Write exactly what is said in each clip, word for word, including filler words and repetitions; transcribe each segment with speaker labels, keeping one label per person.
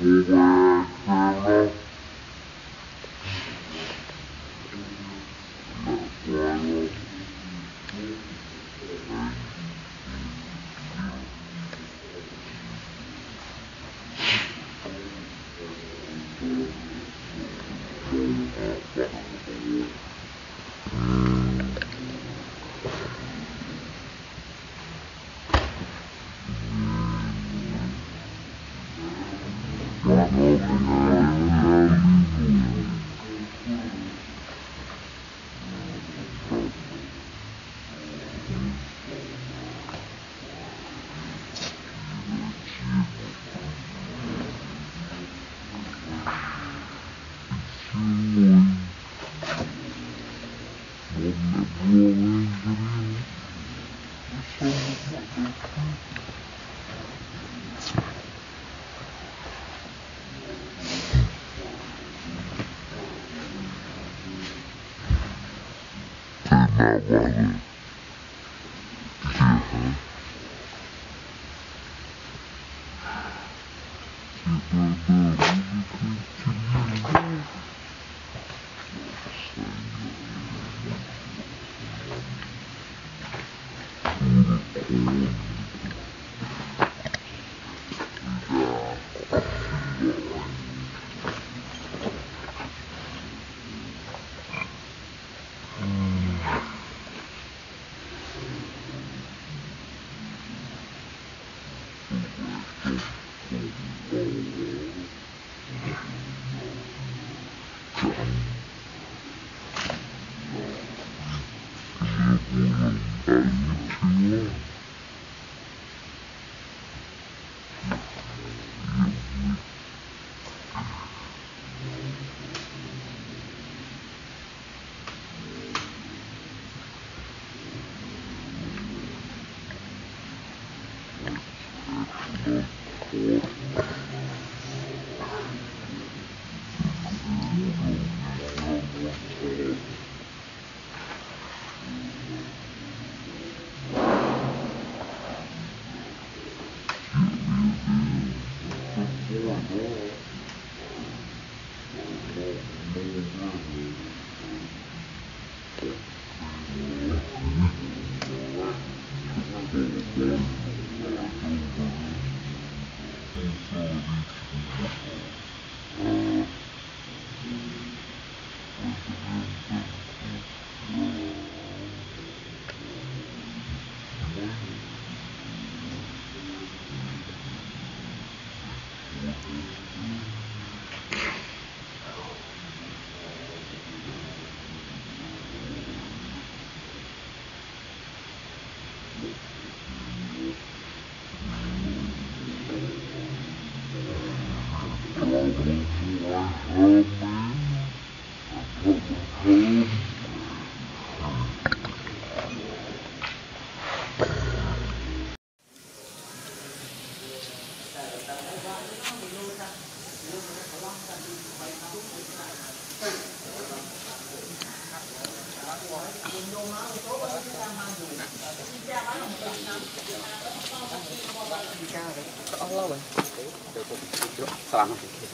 Speaker 1: Salam.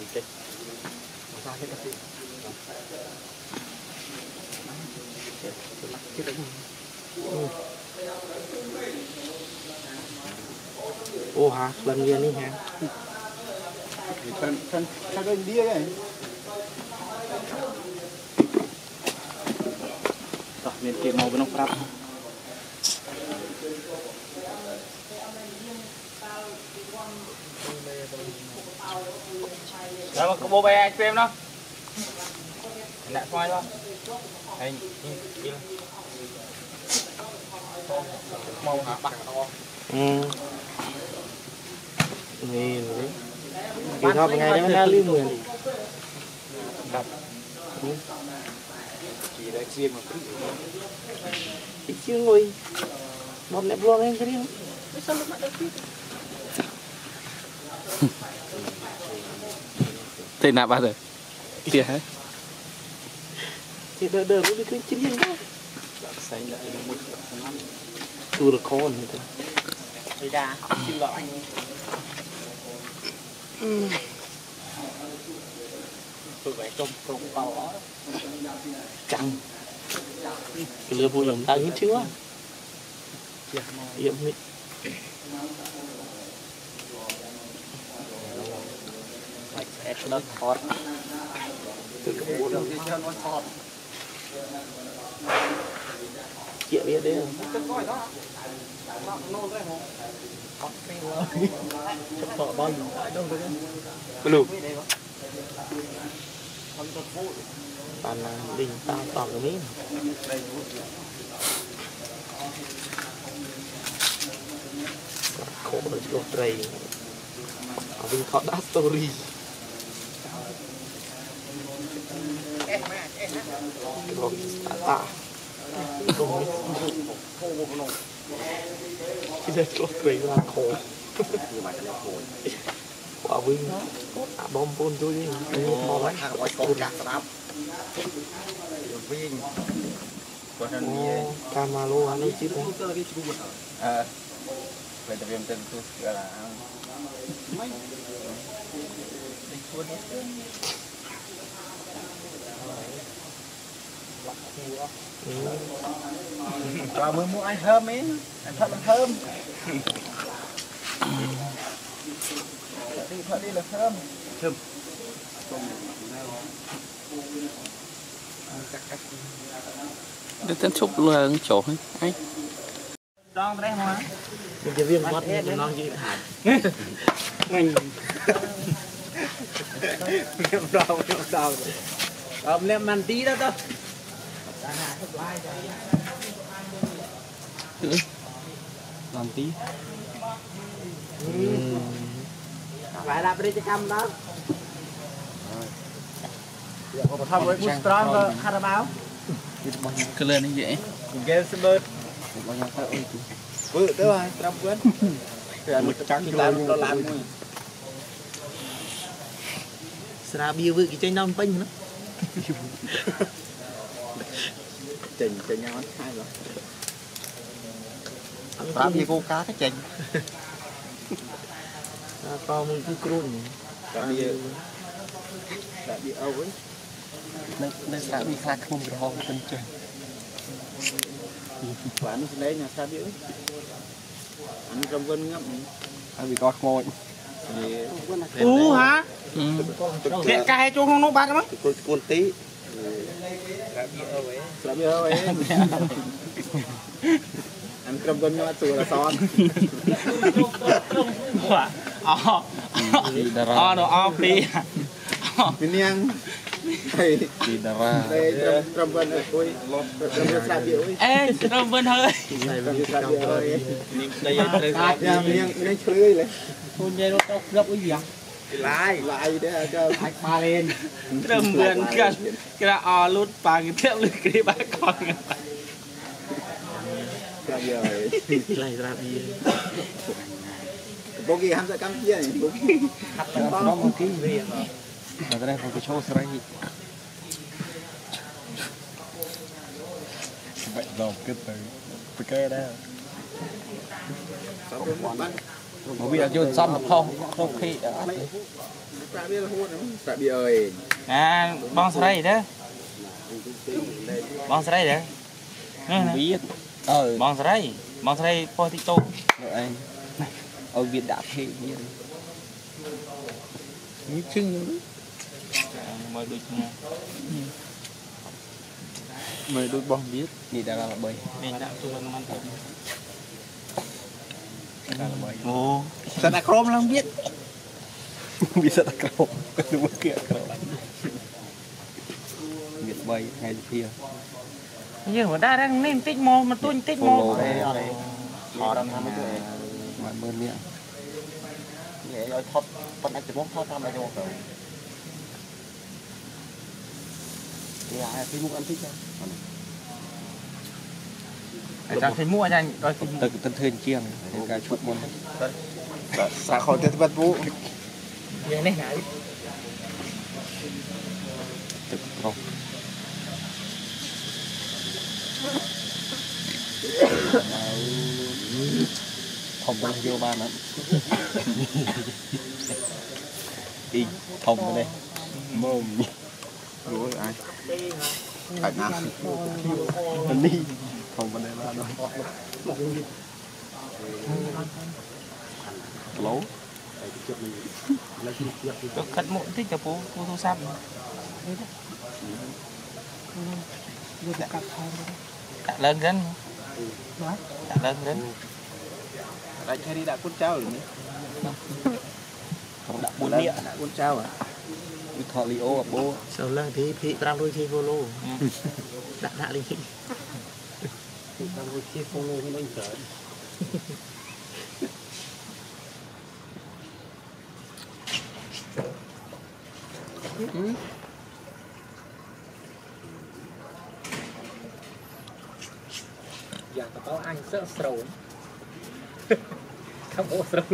Speaker 2: Ô hả, lần viên đi hả?
Speaker 1: Thân thân thân anh bia này. Rồi, nên kia mau bên ông Pháp. Rồi có bố bé anh phim đó. Nè xoay đó. Anh đi. Mau hả bắt to.
Speaker 2: Ừ. Này đấy. Kỳ thọ ngày đấy nó lưu mười.
Speaker 1: Đặt. Chỉ để riêng mà cứ.
Speaker 2: Ít chưa ngồi. Một nẹp luôn anh cái đi.
Speaker 3: Sao lúc mà được chứ?
Speaker 1: Thế nào bao giờ? Kia hả?
Speaker 2: Thì đỡ đỡ cũng đi cứ chín nhiên đó.
Speaker 1: Xanh lại một năm.
Speaker 2: Tu được con như thế.
Speaker 3: Đi ra, xin lỗi anh.
Speaker 2: Ừ. chẳng cái lừa vui làm tao hết chưa yếm mít nó thọt từ cái bún đi cho nó thọt chị biết đấy không thọ bao nhiêu đâu rồi cái lù bạn đình tao tỏ cái mít khổ rồi cho trầy ở bên thọ đá story rồi tạ cái đây cho trầy là khổ quả vinh à bom phun tôi đi mò đấy
Speaker 3: hàng ngoài cổ chặt lắm vinh còn hơn gì
Speaker 2: camalo anh ấy chứ đấy
Speaker 1: à vậy thì em tên tôi gọi là
Speaker 3: và mới mua anh thơm ấy anh thật là thơm đi thật đi là thơm thơm
Speaker 2: được tên chụp là chỗ ấy
Speaker 3: trong đây mà
Speaker 2: mìnhจะviênวัดเนี่ยน้องยืนถ่ายmình
Speaker 3: เรียบร้อยเรียบร้อยเอาเล่มมันตีแล้วตัว
Speaker 2: làm tí
Speaker 3: lại làm đi cho cam đó còn thăm với booster và caramel
Speaker 2: cái lên như vậy
Speaker 3: game server vừa tới rồi trăm quên rồi một trắng làm nó làm
Speaker 2: sra bia với cái chanh non pin nữa
Speaker 3: trình cho nhau hai rồi làm gì cô cá cái trình
Speaker 2: con mình cứ cồn
Speaker 3: làm gì làm gì âu ấy
Speaker 2: nên nên sra bị khai không được hòn chân trời
Speaker 3: và nó lấy nhà sao biết anh trong vân ngắm
Speaker 2: anh bị coi ngồi
Speaker 3: u hả
Speaker 2: hiện cay cho không nó bát lắm
Speaker 3: con tí làm gì âu ấy anh trong vân ngắm tù là son
Speaker 2: ờ ờ nó off đi
Speaker 3: mình nhang đây đây trong trong vân ở cuối trong vân sao biết ấy
Speaker 2: ê trong vân hơi
Speaker 3: đây đây miếng miếng chơi lấy
Speaker 2: hôn dây nó tóc gấp cái gì à
Speaker 3: lại lại để cho
Speaker 2: hạch ba lên trong vân cái cái là o lút ba cái tiếp lên cái ba con
Speaker 3: ra giờ
Speaker 2: lại ra bia
Speaker 3: bố kia hắn sẽ cắm kia này bố hạt nó một cái gì
Speaker 2: ở đây còn cái show sợi
Speaker 4: vậy rồi cái từ cái cây đó
Speaker 2: một bây giờ vô xong được không không khi
Speaker 3: tại bị ơi
Speaker 1: à bong sợi đó bong sợi đó
Speaker 2: biết ờ
Speaker 1: bong sợi bong sợi potato
Speaker 2: rồi anh ở Việt đã thế như như chưng
Speaker 1: mới được
Speaker 2: mời đôi bom biết gì đã là bơi
Speaker 1: mình đã chụp ăn thật
Speaker 2: ồ
Speaker 3: sao đã chrome không biết
Speaker 2: bisa tak kerap kedua kia kerap Việt bay ngay kia
Speaker 1: nhưng mà đa đang nên tích mô mà tôi tích mô
Speaker 3: họ đang làm cái này
Speaker 2: mà bên nè
Speaker 3: vậy rồi thoát con anh chỉ muốn thoát ra mà cho một rồi thì ai thì muốn ăn thích
Speaker 1: để cho thấy mua cho anh coi
Speaker 2: từ tân thuyền chiêng cái chút môn
Speaker 3: xã hội tuyệt vời vũ
Speaker 1: vậy này này
Speaker 2: từ không không bao nhiêu ba nữa đi thông ở đây mồm
Speaker 3: Rồi ai cảnh nào
Speaker 4: mình đi không vấn đề là đâu lố
Speaker 2: Được khách muộn thích cho bố bố thu xăm đã lên gần đã lên gần
Speaker 3: lại thay đi đã cuốn trao rồi
Speaker 2: không đã bốn địa
Speaker 3: đã cuốn trao à
Speaker 4: thọ li ô bố
Speaker 2: sau lần thì thịram đôi khi follow đã đã đi đôi khi follow cái anh trời
Speaker 5: dạ có anh sợ sầu không có sầu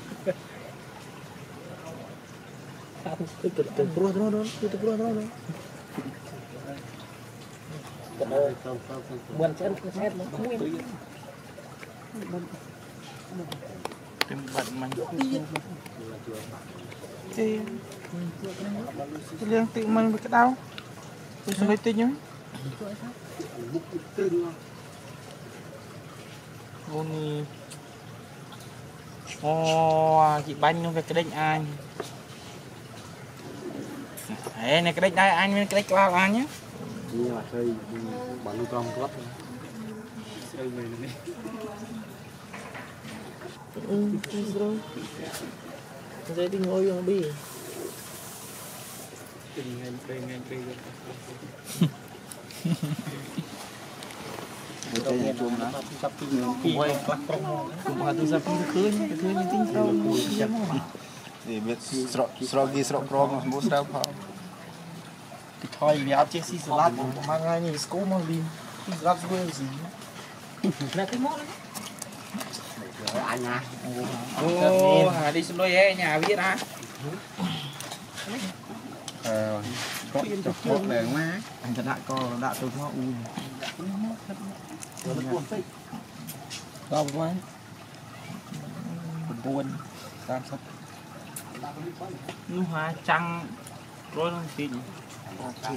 Speaker 2: từ từ từ pro pro pro từ từ pro pro
Speaker 5: buồn chân cái xét nó
Speaker 2: cái bận mình thì cái liên tự mình với cái đau tôi sẽ lấy tiền nhá Ôi Ồ, chị bánh nó về cái đánh anh Đấy, này cái đánh đây anh, cái đánh vào anh nhé
Speaker 4: như là xây bán lưu con lắm xây về này
Speaker 2: Ừ, rồi Rồi đi ngồi vô bì
Speaker 5: tình ngành về ngành về
Speaker 3: cái nhà chuông đó
Speaker 5: cùng quay các promo
Speaker 2: Cùng hòa tôi ra phim khơi nhé, cái thứ này tính không
Speaker 3: thì biết srogi srog pro mà bố sao phao
Speaker 2: Thì thôi vì áo chế xí salad mà ngay như school mà đi Thì salad quên gì
Speaker 5: là cái món
Speaker 3: anh à
Speaker 2: Ồ, đi xin lỗi ấy, nhà viết á
Speaker 3: ờ có chụp một này má
Speaker 2: Anh thật đại co, đại tôi nó u Đâu quá Buồn buồn Tam sắp Nu hoa trăng Rồi nó tin
Speaker 3: ok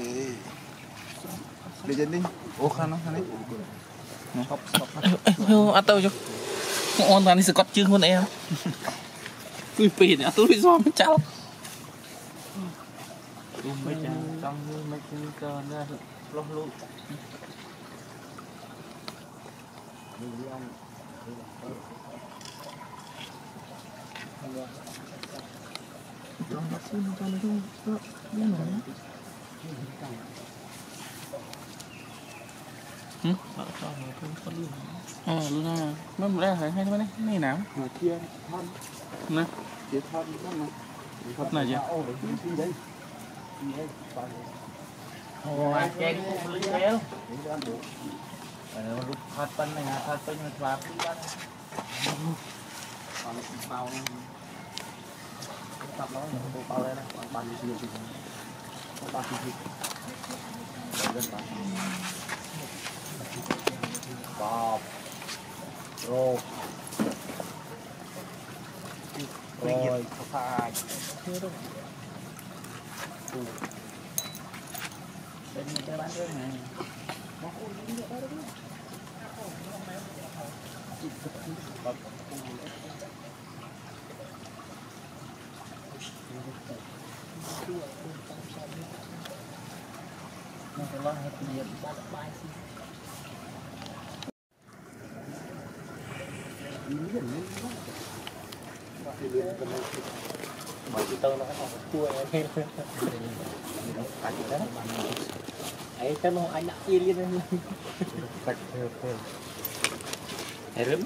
Speaker 3: đi chân đi ô khăn nó khăn đấy nó hấp
Speaker 2: Hơ, ăn tao cho Ngon toàn đi sự cọt chương con em Tôi phỉ nữa, tôi bị do nó cháu Tôi mới chẳng trong như mấy cái cơ ra lốc lụt Ừ? Ờ, luôn à. Mới một đây hay thế này, này nào?
Speaker 3: người kia thân
Speaker 2: Nè,
Speaker 3: kia thân đó mà
Speaker 2: thật này chứ? Ồ, à, chén cũng lý béo. Ờ, lúc thật bánh này, thật bánh này vào.
Speaker 3: còn bao tập đó bao đây này bàn nhiều gì ba gì Bob Rô rồi phải
Speaker 2: Bên cái bán cái này. Nó phải lo hết tiền ba bài xin.
Speaker 5: bởi vì tôi nó có chua em ấy cái nó anh đã chia liên lên
Speaker 4: tạch theo theo
Speaker 2: Hãy rứm.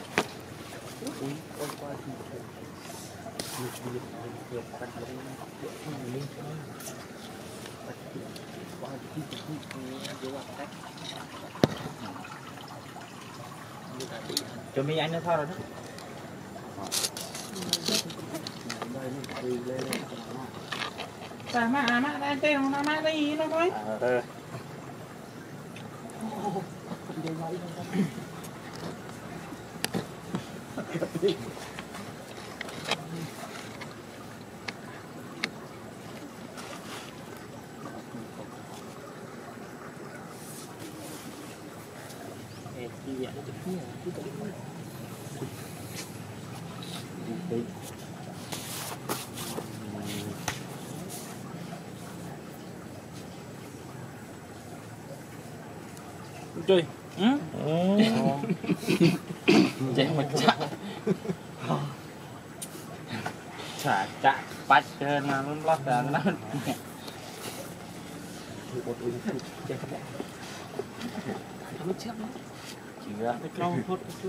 Speaker 2: Chuẩn bị anh nó thôi rồi đó. Mà mà mà đây tên nó mà đây nó thôi.
Speaker 4: ờ
Speaker 2: Chơi. Ừ. Chạy một chạ. Chả chạ bắt hơn mà luôn lót ra nó.
Speaker 5: Nó chết nó.
Speaker 2: Chỉ ra cái câu phút chút.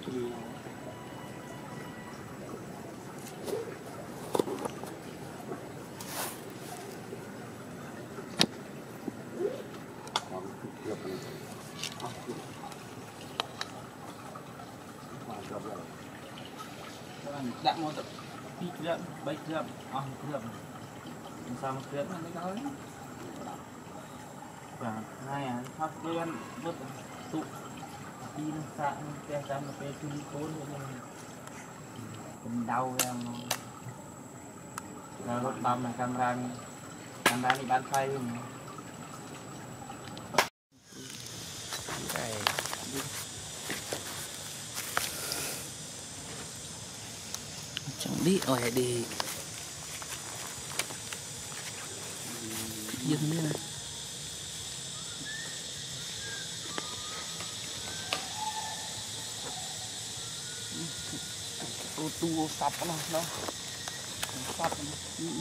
Speaker 2: Đã mua tập đi trượm, bay trượm, à trượm, sao mà trượm nó mới nói. Và hai à, thắp lên vứt tụ đi nó sạn, cái sao mà cái chung côn như này, mình đau em, rồi lúc bấm là camera, camera đi bán phay luôn. Chẳng đi rồi đi dừng nữa này. Ô tu sập nó nó sập nó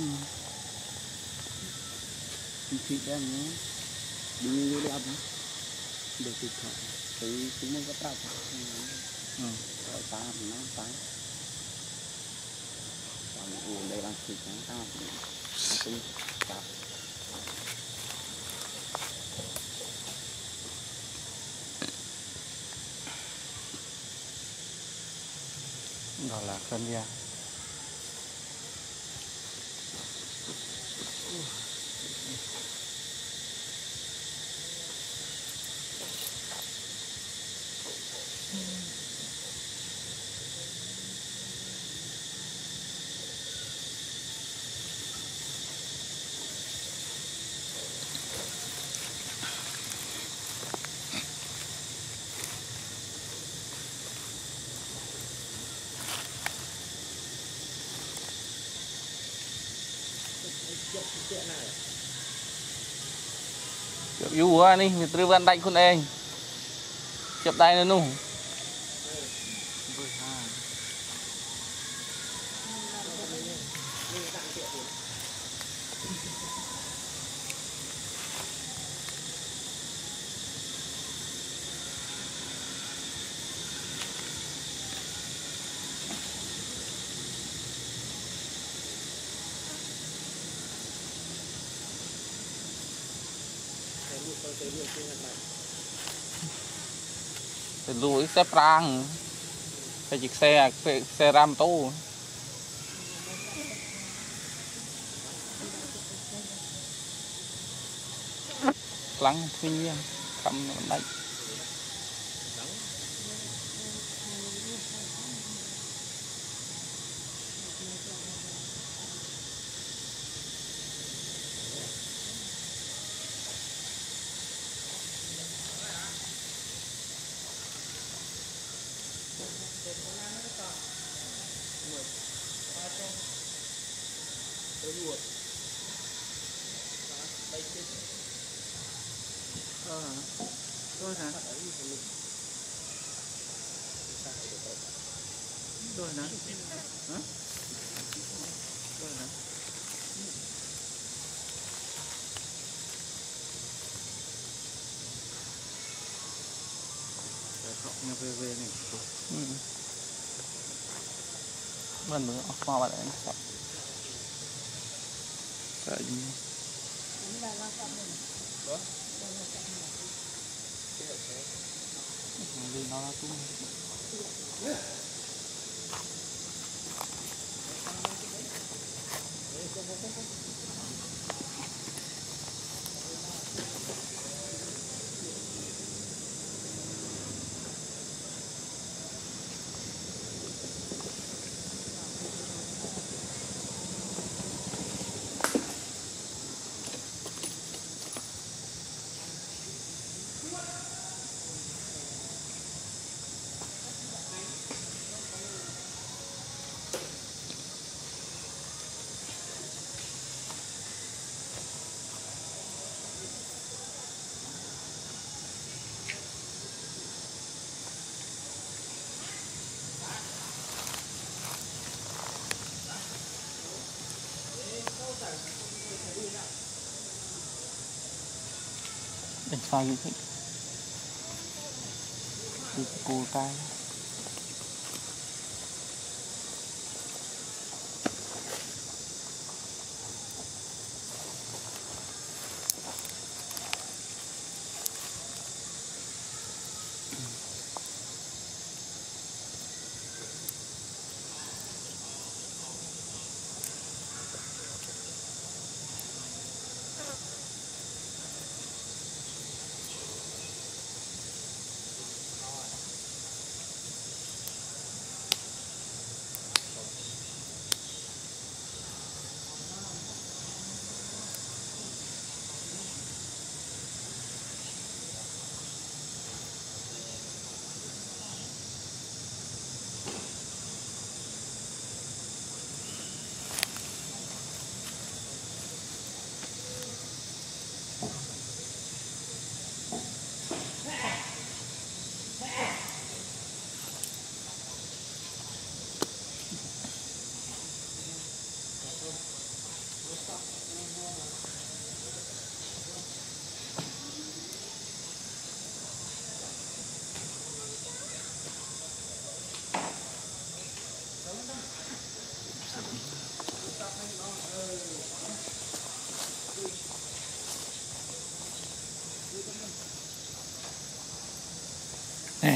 Speaker 2: thịt đen nhé đi đi ăn được thịt thật thì chúng mình có trap ừ rồi ta nó ta còn đây là thịt nó ta cũng chặt đó là cân da. Yêu quá đi, người tư vấn đánh con em chụp tay nữa nung từ lùi xe prang phải chiếc xe xe ram tô lắng tuy nhiên cầm đánh Rồi hả? Rồi hả? Hả? Rồi hả? Học nhau về về này. Ừ. Mình mới qua bạn ấy sắp. Đấy. Đó. Đi nó cũng sai cái thích thì cô cái nè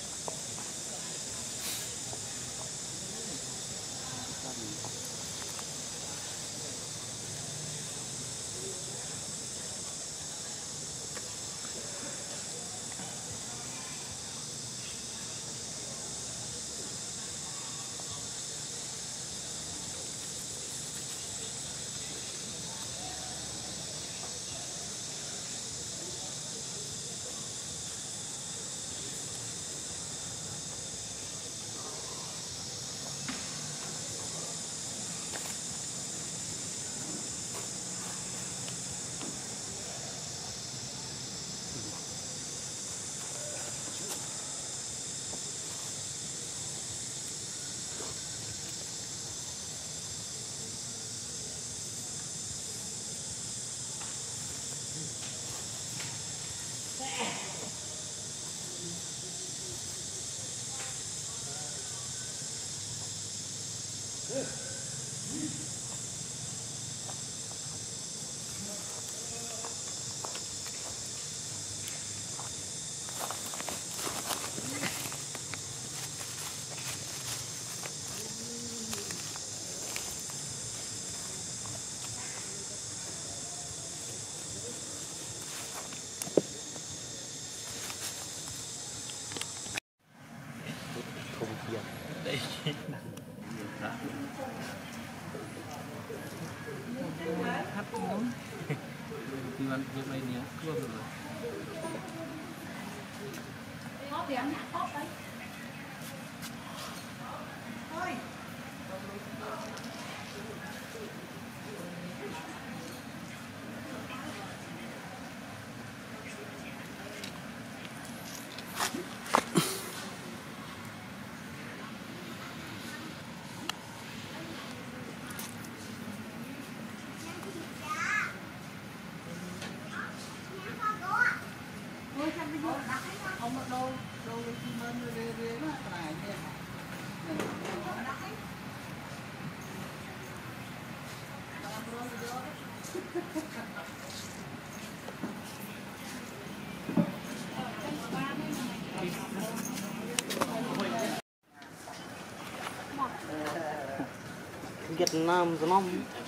Speaker 2: Việt Nam lắm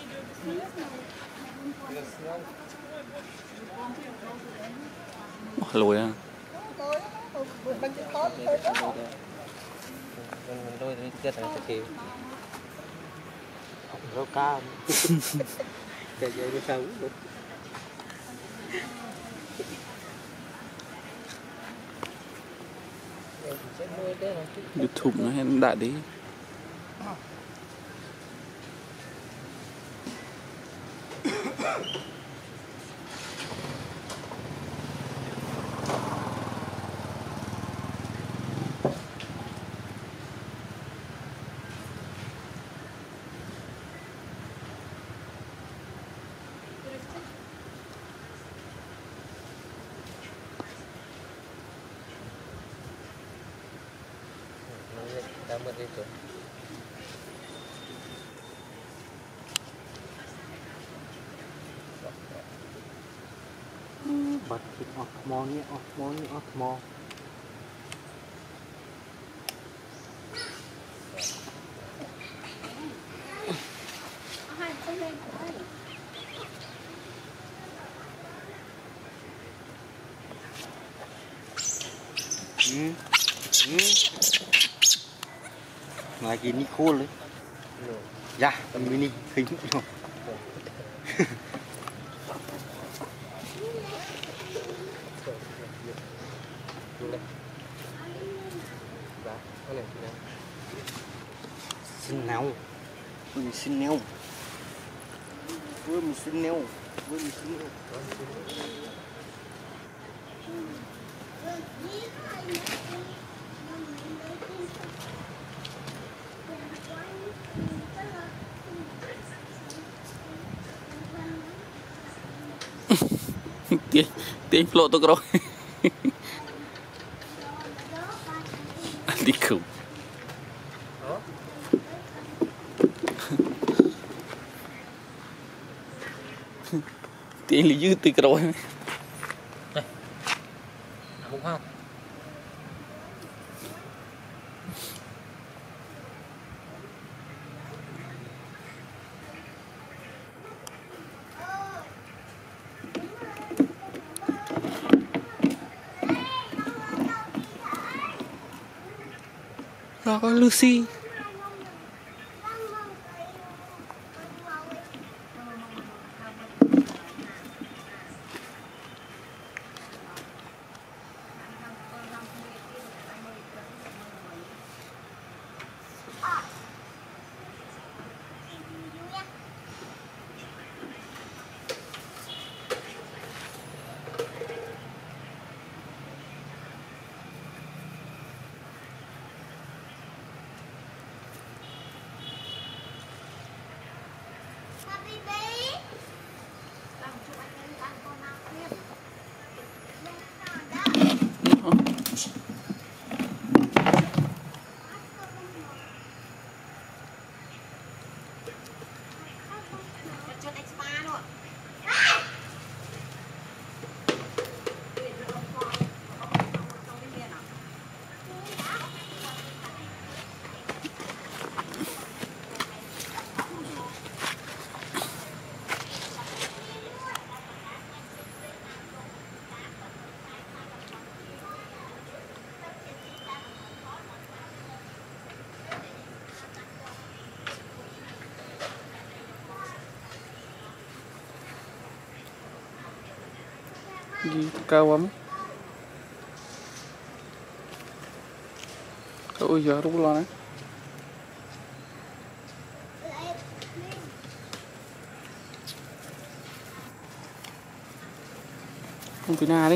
Speaker 2: lùi à tôi thì chết rồi kìa rau cam cái gì nó xấu YouTube nó hay đại đi
Speaker 5: đang mất đi rồi
Speaker 4: bật cái ọt mò nhé ọt mò nhé ọt mò
Speaker 2: ừ ừ lagi ni cool đấy ya tầm mini hình rồi xin nào mình xin neo với mình xin neo với mình xin neo
Speaker 6: tiếng tiếng lộ tôi rồi đi khủng tiếng lý dư từ rồi
Speaker 5: đúng không
Speaker 6: đó có Lucy gì cao lắm ôi giờ rút lo đấy không phải na đi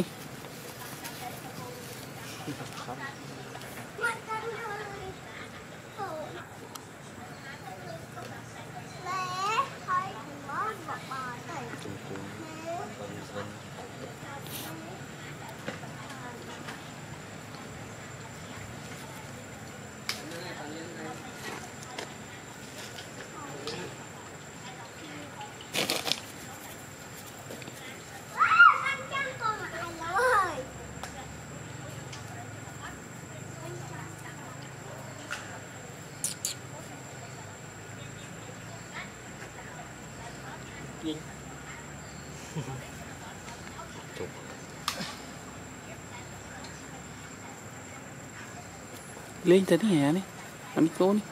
Speaker 6: lên tới hè này ăn cô này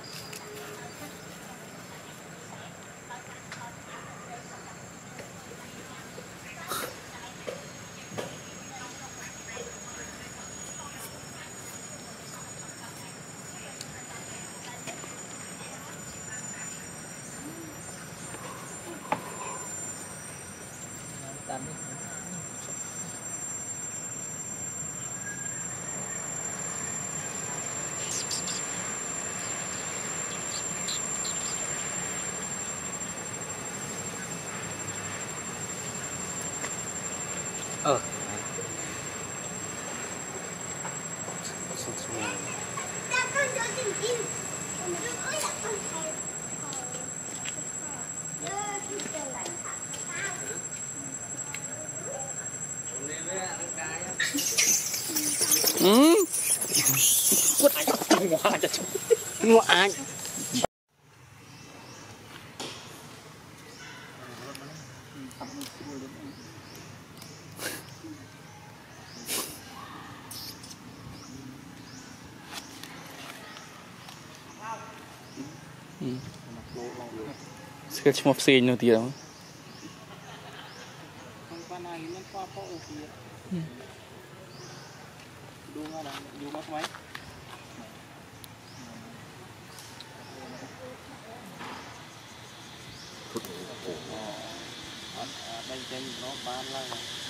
Speaker 5: ngoại cho chúng
Speaker 6: ngoại sẽ chụp một scene nữa tiền
Speaker 2: đây trên nó bán lại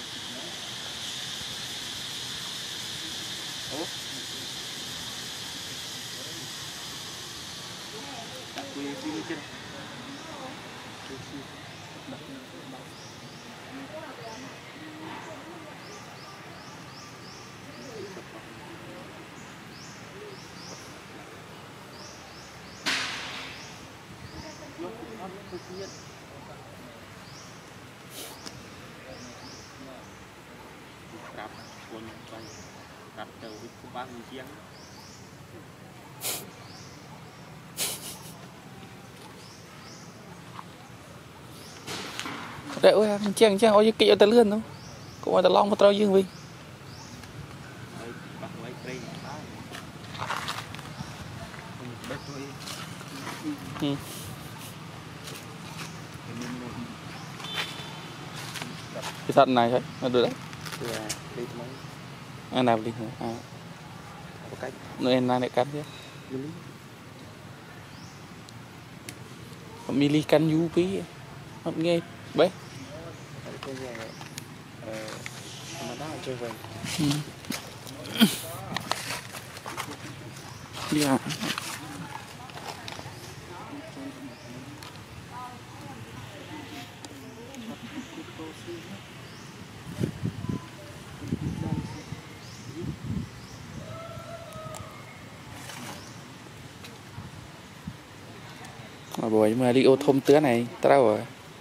Speaker 2: ố đặt quy quy trên cặp quân bay cặp đầu với cô bác người chiang
Speaker 6: đấy ơi chiang chiang ôi kỵ ta lươn đâu cũng ta long một trâu dương vì ừ. Cái thận này thôi, được đấy. À nào đi à. Nơi này lại cắn chứ. Mili cắn du tí, không nghe bé. Yeah. Mà buổi mà đi ô thôm tứa này tao rồi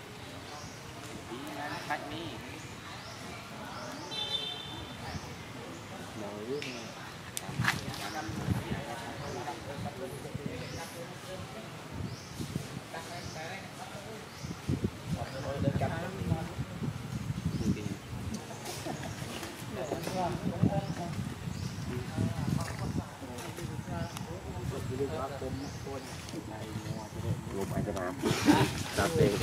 Speaker 2: lục anh cho làm đặt tiền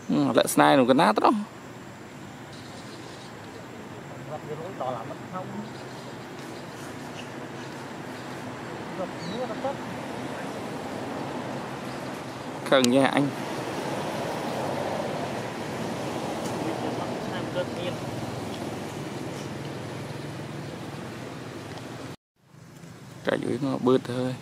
Speaker 6: lại snai nó cái nát đó khẩn nha anh cả dưới nó bớt thôi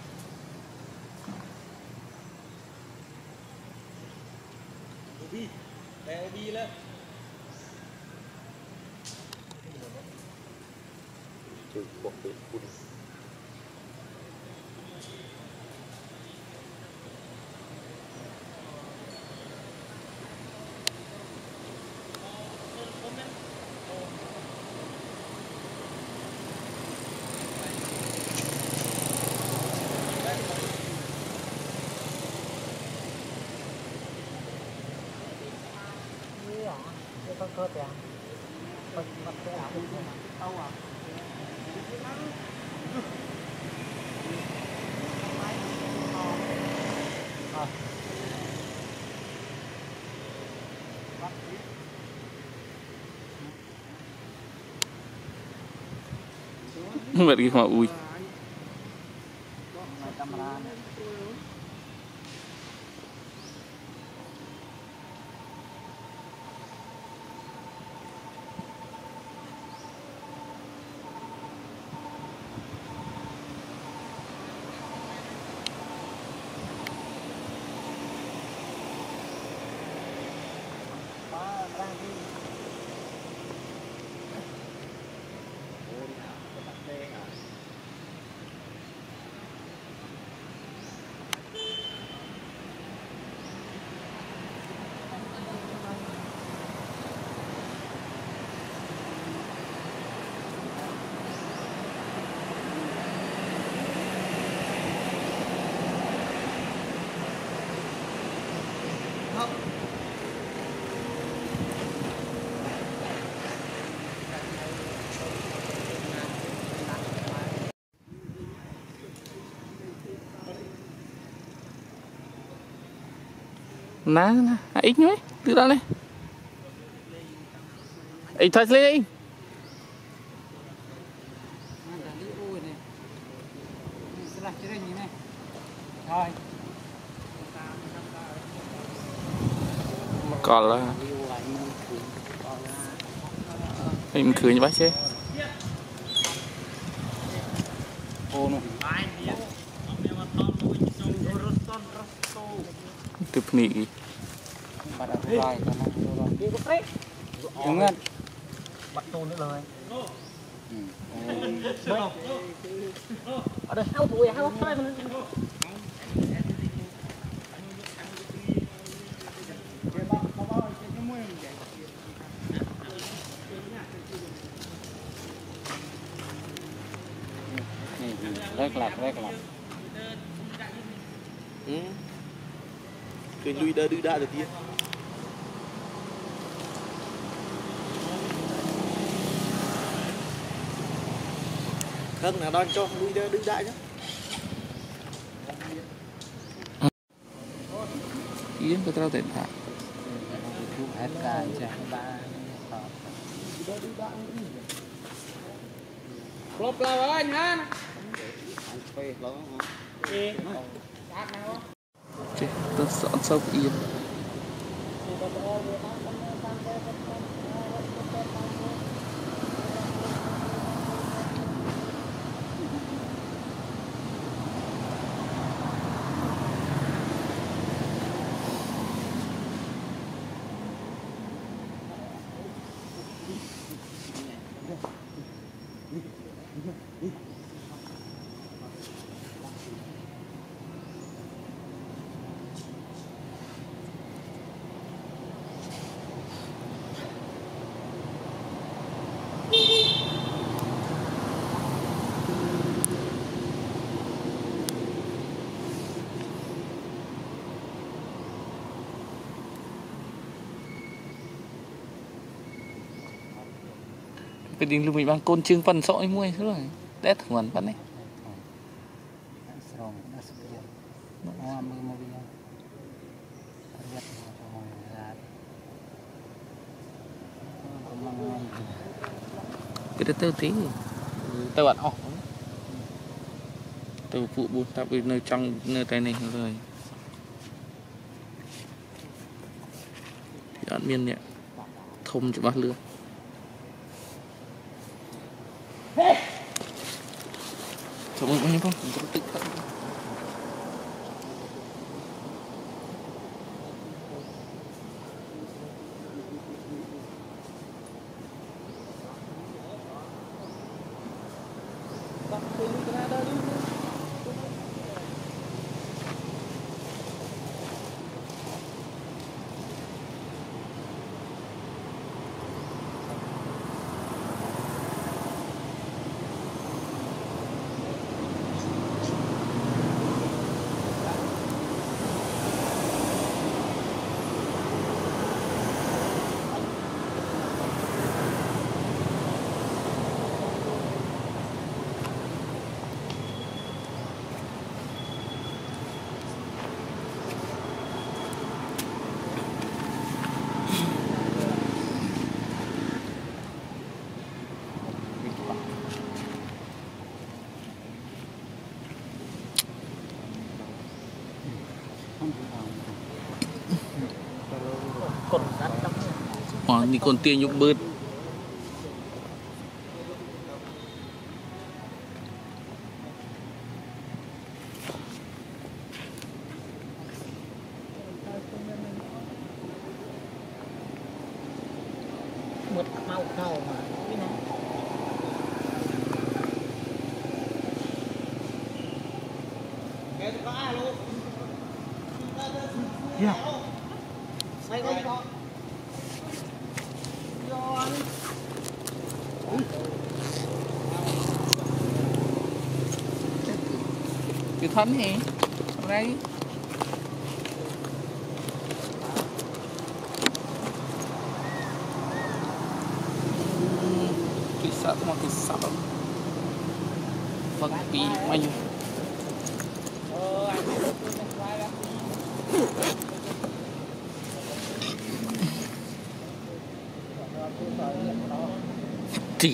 Speaker 5: con cơ kìa con mặt cái áo cũng không đâu à
Speaker 6: vậy cái mà ui ná ná ít nhé từ đó lên ít thôi lên còn là em cười như bác chứ tiếp nị
Speaker 2: đúng không?
Speaker 5: bắt tôn nữa rồi ở đây hao tuổi hao tay mà
Speaker 2: rất là rất là
Speaker 3: cái lui đỡ đưa ra được kia khăn nào đón cho lui đỡ đưa đại nhá
Speaker 6: yến tôi trao tiền thả
Speaker 2: hết cả chứ
Speaker 5: lốp lao anh ha
Speaker 6: chứ tôi sợ sâu yên cái đình lưu mình bằng côn trương phần sọ mua thứ rồi đét hoàn bắn này cái tơ tí tơ bạn ỏng tơ phụ buôn ta bên nơi trong nơi tay này rồi đoạn miên nhẹ thông cho bác lương cho mọi người không cho tự thân Ờ, đi còn tiền nhục bớt
Speaker 5: một màu cầu mà cái này yeah. Say con con
Speaker 6: cái thân gì đây cái sắt mà cái sắt phật bị mạnh chỉ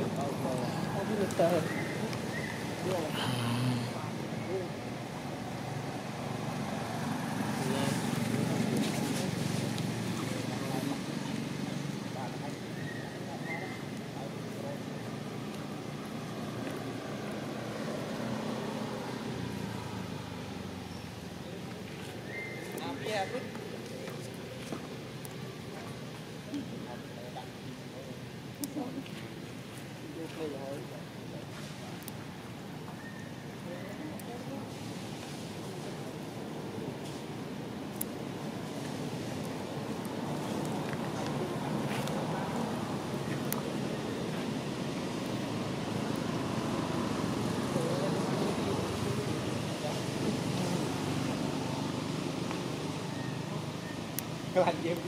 Speaker 3: cái lạnh gì em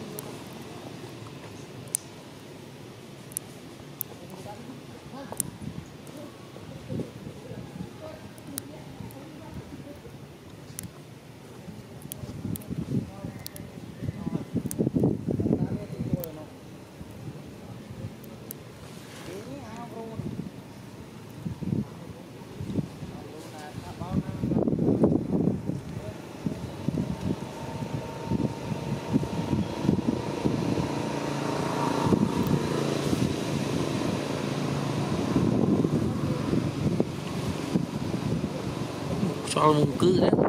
Speaker 6: cho một cứ đấy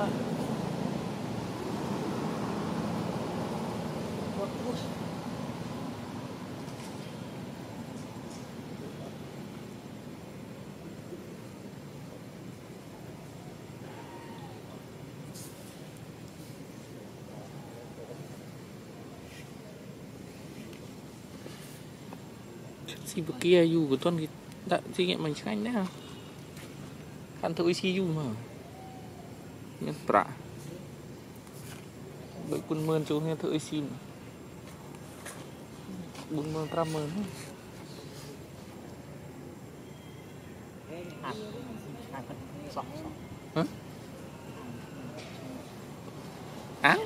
Speaker 6: Si kia dù của tuần đã suy nghiệm mình xanh đấy hả? Ăn thử si dù mà nhân bạ bởi quân mơn chú nghe thử si mà buông mơn trăm mơn hả? Án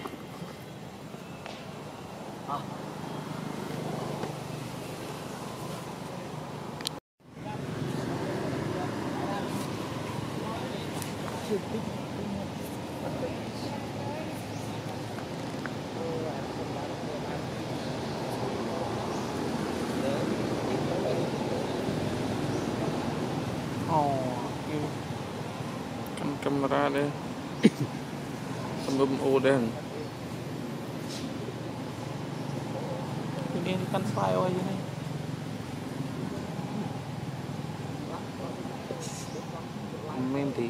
Speaker 6: cầm camera đây cầm bấm ô đen ini kan file aja nih menti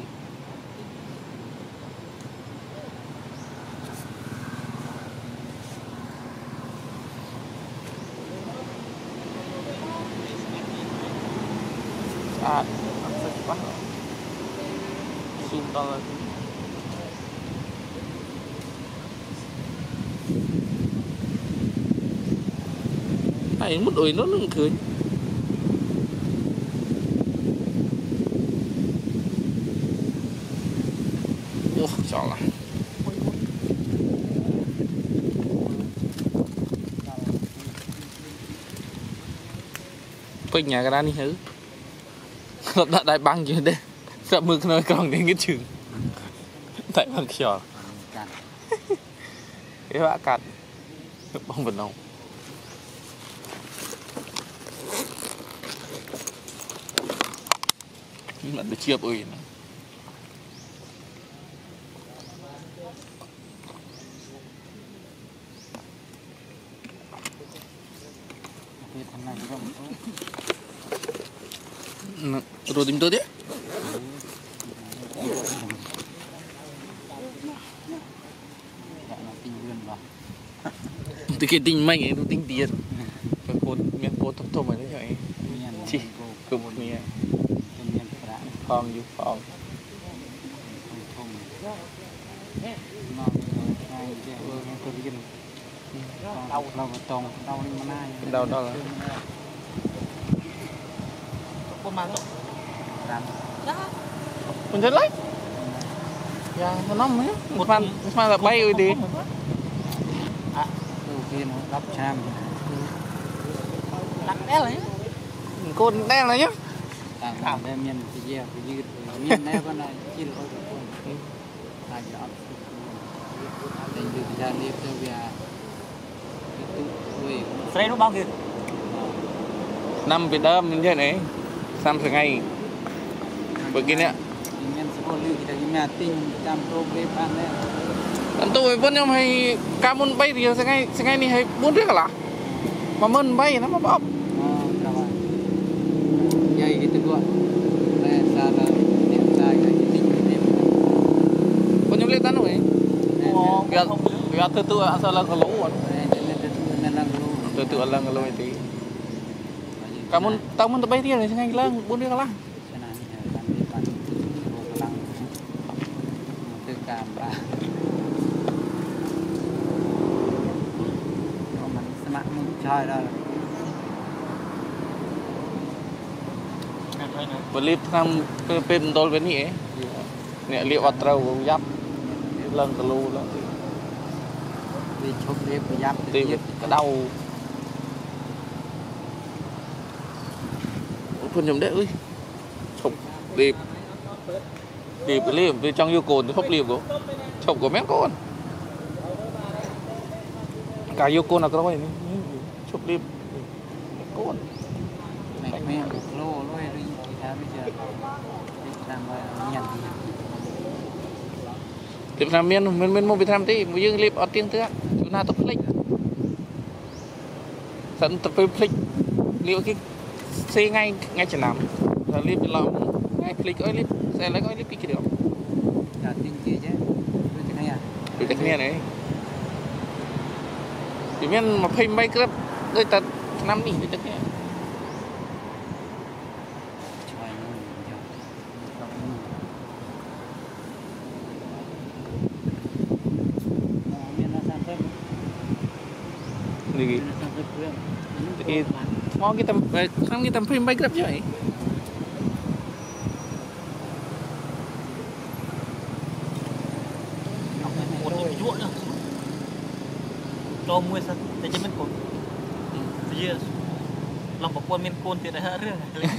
Speaker 6: saat cepat zoom to lên này mất đuổi nó nó cười ô chọn là quanh nhà cái đá đi hứ đã đại băng gì đây sợ mực nói còn đến cái chừng tại bằng khở cái bạ cạn bông vận động mà được chia ơi rồi tìm tôi đấy từ cái tình mình ấy, tôi tính tiền cái cột miếng cột thấp thấp này đấy vậy chị cột một miếng phong du phong
Speaker 2: đau đau tông đau lên mana
Speaker 6: đau đó là
Speaker 5: con mang
Speaker 6: mình thấy lấy dạ nó nóng mấy một fan một fan là bay rồi đi
Speaker 2: à đầu tiên nó lắp cham
Speaker 5: đặt đéo lấy
Speaker 6: con đen này nhá
Speaker 2: tàng thảm đem nhân cái gì cái gì nhân này con này chỉ là con tài giỏi thành được ra liệp cho về cái tụ về
Speaker 5: đây nó bao nhiêu
Speaker 6: năm Việt Nam như thế này năm tháng ngày begini ya
Speaker 2: nhân số lưu kita gimana ting jam problem này
Speaker 6: anh tôi vẫn nhom hay kamun bay thì sẽ ngay sẽ ngay này hay bốn đứa cả là mà mơn bay nó mà bóp
Speaker 2: dây cái tôi gọi là sao là hiện tại cái tình điểm
Speaker 6: con nhom lên tán rồi việc việc từ từ asal là kalau rồi từ từ là kalau itu kamun kamun bay dia sẽ ngay lang bốn đứa cả là
Speaker 2: cảm ba mình sẽ mặc mình chơi đó
Speaker 6: beli tham pin tol bên này nè liệu ở trâu giáp lần từ lu đó
Speaker 2: đi chụp điệp giáp
Speaker 6: tìm cái đầu con nhầm đấy ơi chụp điệp điệp cái liềm từ trong yêu cồn thì khóc liềm của chụp của mấy con cả yêu cồn là cái đó chụp liềm con
Speaker 2: này mẹ lô lô đi thì sao bây giờ làm nhận
Speaker 6: Việt Nam miền miền miền mua Việt Nam tí mới dương clip ở tiếng thứ chúng ta tập click sẵn tập click liệu cái xe ngay ngay chả nằm rồi clip làm ngay click ơi clip xe lấy ơi clip cái kiểu
Speaker 2: là tiếng kia chứ tôi tiếng này à
Speaker 6: tôi tiếng này này thì miền mà phim bay clip đôi tật năm đi tôi tiếng gì thì mau cái tầm không cái tầm phim bay clip chứ vậy
Speaker 5: cho mua sao để cho mình cồn bây giờ lòng bọc quân mình cồn thì đã hết rồi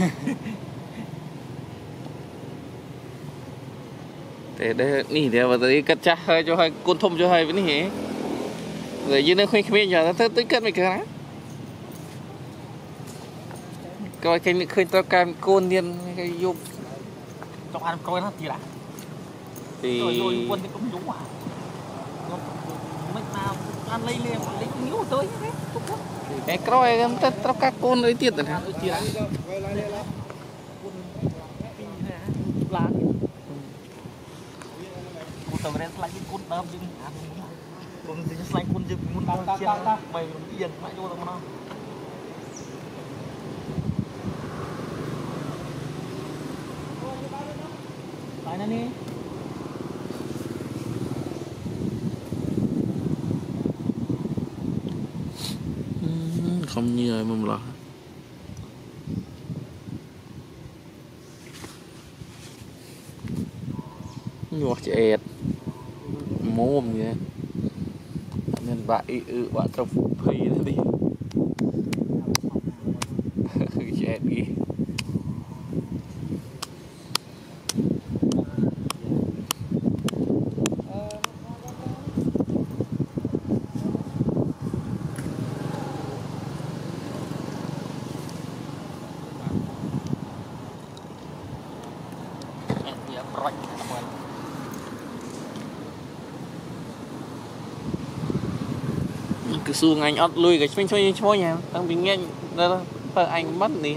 Speaker 6: để để nỉ để vào tới cắt cha hơi cho hơi côn thông cho hơi với nỉ rồi như nó khuyên khuyên giờ nó tới cất mày cái đó coi cái khơi tao cam côn điên cái dục
Speaker 5: trong ăn coi nó thì đã
Speaker 6: thì
Speaker 5: rồi quân thì cũng đúng à mấy nào ăn lấy liền lấy nhiều tới
Speaker 6: cái coi cái tao các côn lấy tiền rồi hả
Speaker 5: tao lên lại cái côn đâm chứ côn thì lại côn chứ muốn đâm chiên mày điền lại vô tao nó lại nè đi
Speaker 6: không như rồi mong lo nhọt chẹt mồm vậy nên bạn ừ bạn trong phi nó đi chẹt đi cứ xuông anh ót lui cái xuyên xuyên xuyên nha đang bị nghe đó phải anh mất đi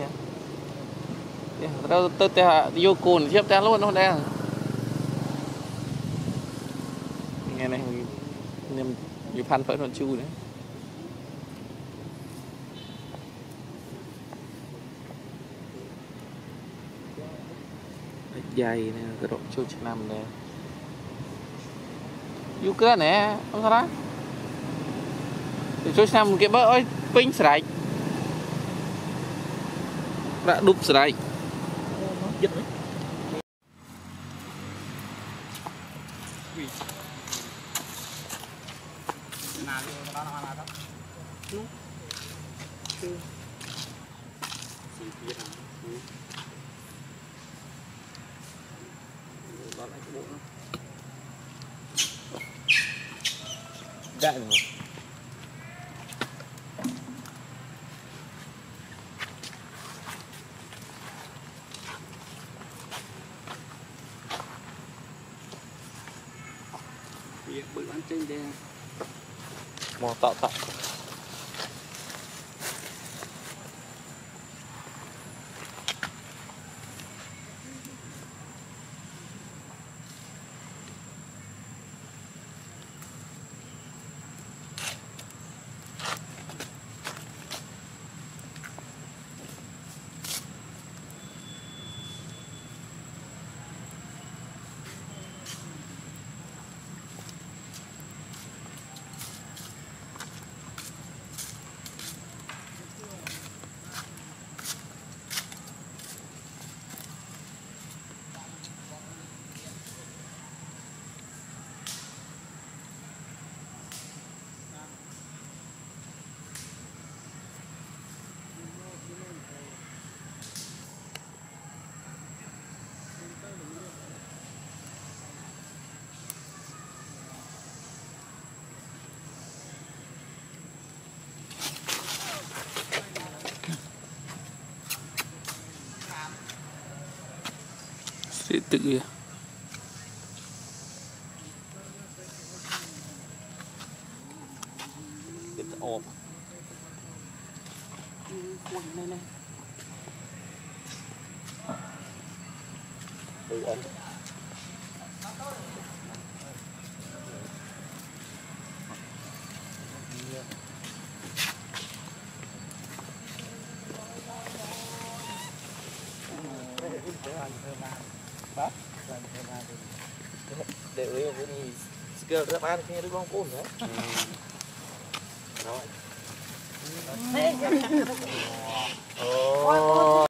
Speaker 6: đâu tôi ta vô cồn tiếp ta luôn nó đang nghe này nem như phan phải con chu đấy dày nè cái độ chu năm này vô cái nè không sao đó cho xem cái bơ ơi pin sải đã đục sải
Speaker 5: giật đấy nào đó nào nào đó
Speaker 1: đại rồi
Speaker 2: bự ăn trên đây
Speaker 6: mò tạo tạo tự hộp
Speaker 5: quần này này
Speaker 6: ừ anh
Speaker 5: để với cái gì skill rất ăn khi đứa con côn nữa rồi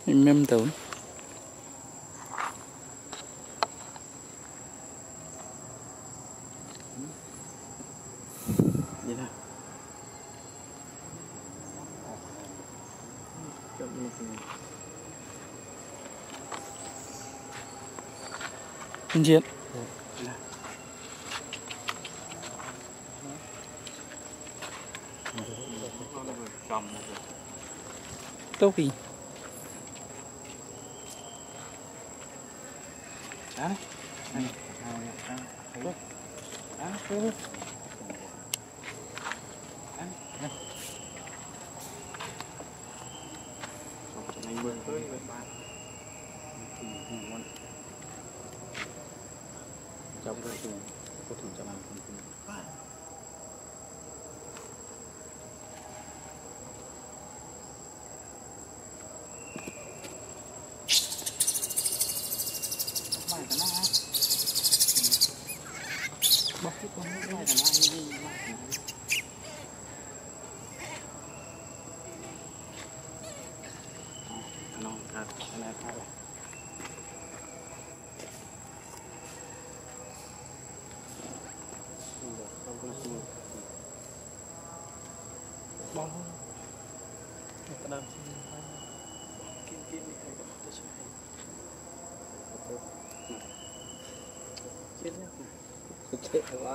Speaker 6: mềm tấu
Speaker 3: vậy nè
Speaker 6: anh Chiến tốt gì
Speaker 3: đó này trong cái thùng có thùng cho làm
Speaker 2: mày cái nào bóc cái con nước này là ai đi
Speaker 3: nó ra cái này phải
Speaker 4: bong cái đam
Speaker 3: chết quá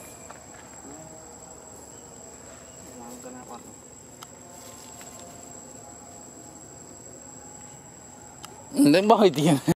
Speaker 2: làm cái nào bắt
Speaker 6: đến bao nhiêu tiền